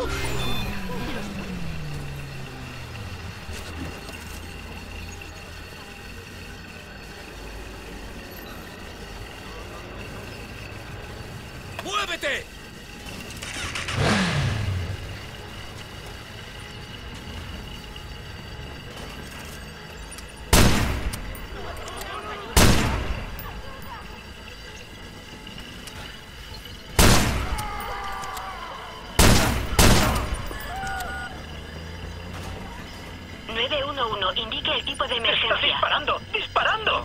¡Muévete! Indique el tipo de emergencia. ¡Está disparando! ¡Disparando!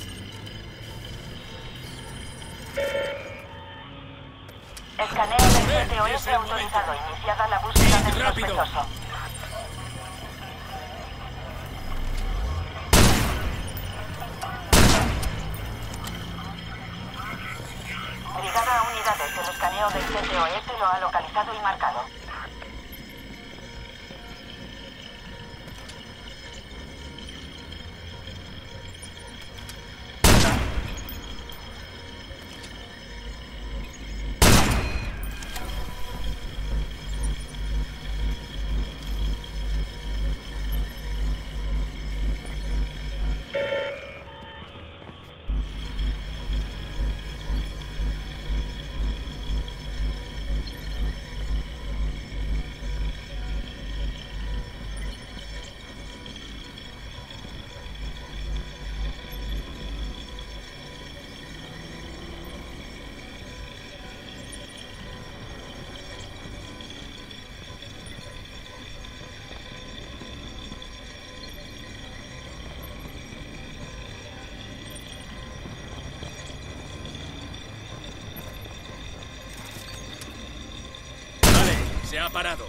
Escaneo del CTOS autorizado. Iniciada la búsqueda del sospechoso. Brigada a unidades. El escaneo del CTOS lo ha localizado y marcado. Se ha parado.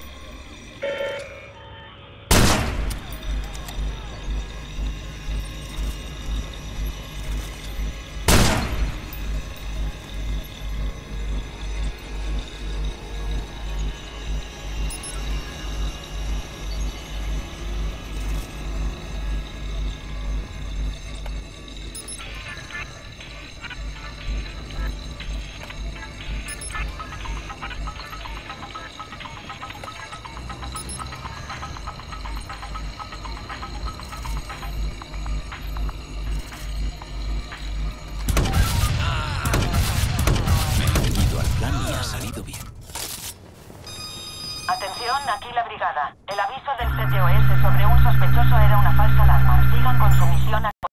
Atención, aquí la brigada. El aviso del CTOS sobre un sospechoso era una falsa alarma. Sigan con su misión.